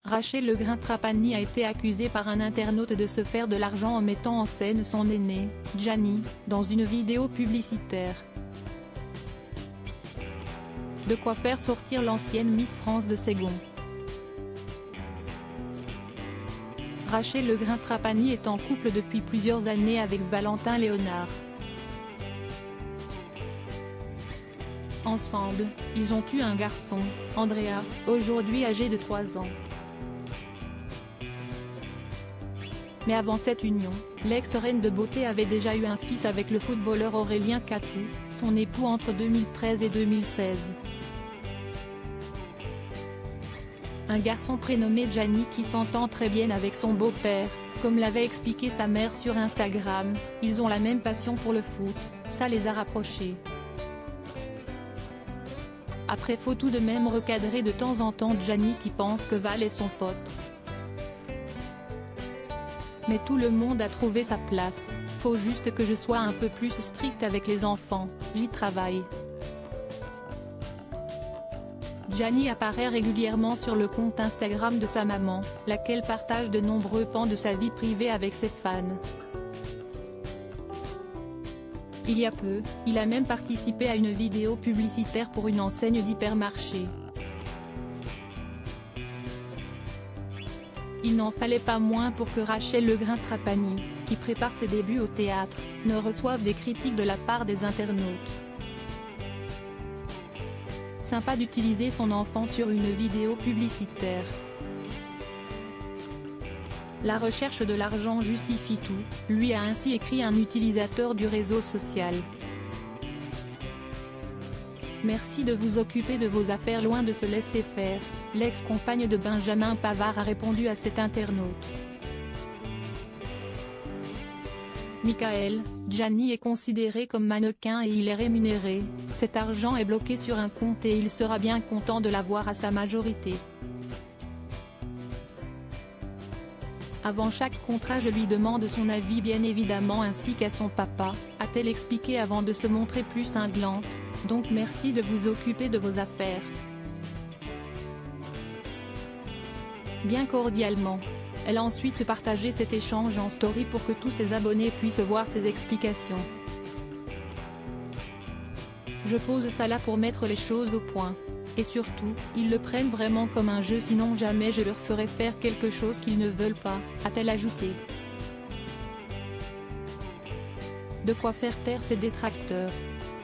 Rachel Legrain-Trapani a été accusée par un internaute de se faire de l'argent en mettant en scène son aînée, Gianni, dans une vidéo publicitaire. De quoi faire sortir l'ancienne Miss France de ses gonds. Rachel Legrain-Trapani est en couple depuis plusieurs années avec Valentin Léonard. Ensemble, ils ont eu un garçon, Andrea, aujourd'hui âgé de 3 ans. Mais avant cette union, l'ex-reine de beauté avait déjà eu un fils avec le footballeur Aurélien Catou, son époux entre 2013 et 2016. Un garçon prénommé Gianni qui s'entend très bien avec son beau-père, comme l'avait expliqué sa mère sur Instagram, ils ont la même passion pour le foot, ça les a rapprochés. Après faut tout de même recadrer de temps en temps Gianni qui pense que Val est son pote. Mais tout le monde a trouvé sa place, faut juste que je sois un peu plus stricte avec les enfants, j'y travaille. Gianni apparaît régulièrement sur le compte Instagram de sa maman, laquelle partage de nombreux pans de sa vie privée avec ses fans. Il y a peu, il a même participé à une vidéo publicitaire pour une enseigne d'hypermarché. Il n'en fallait pas moins pour que Rachel Legrain-Trapani, qui prépare ses débuts au théâtre, ne reçoive des critiques de la part des internautes. Sympa d'utiliser son enfant sur une vidéo publicitaire. La recherche de l'argent justifie tout, lui a ainsi écrit un utilisateur du réseau social. Merci de vous occuper de vos affaires loin de se laisser faire, l'ex-compagne de Benjamin Pavard a répondu à cet internaute. Michael, Gianni est considéré comme mannequin et il est rémunéré, cet argent est bloqué sur un compte et il sera bien content de l'avoir à sa majorité. Avant chaque contrat je lui demande son avis bien évidemment ainsi qu'à son papa, a-t-elle expliqué avant de se montrer plus cinglante, donc merci de vous occuper de vos affaires. Bien cordialement. Elle a ensuite partagé cet échange en story pour que tous ses abonnés puissent voir ses explications. Je pose ça là pour mettre les choses au point. Et surtout, ils le prennent vraiment comme un jeu sinon jamais je leur ferai faire quelque chose qu'ils ne veulent pas, a-t-elle ajouté. De quoi faire taire ses détracteurs.